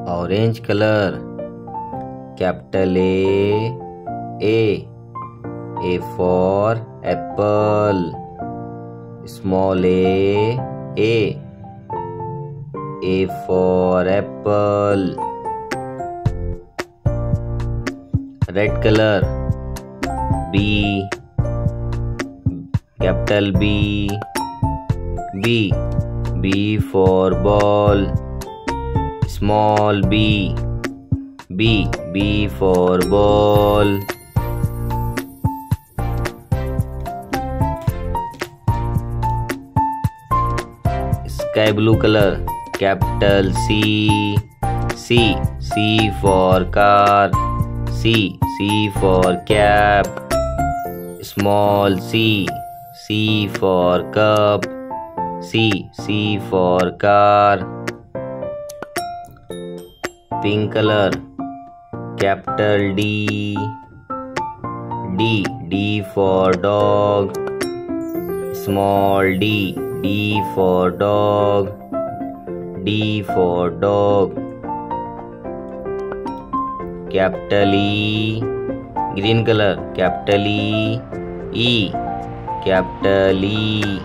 orange color. Capital A for apple. Small a for apple. Red color. B, capital B for ball. Small b for ball. Sky blue color. Capital C for car. C for cap. Small c for cup. C for car. Pink color. Capital D for dog. Small d for dog. D for dog. Capital E, green color. Capital E. Capital E.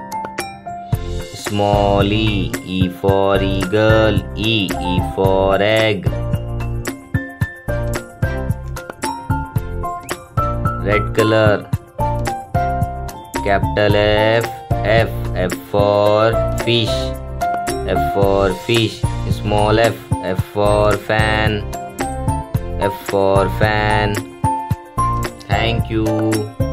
Small e for eagle. E for egg. Red color. Capital F for fish. F for fish. Small f for fan. F for fan. Thank you.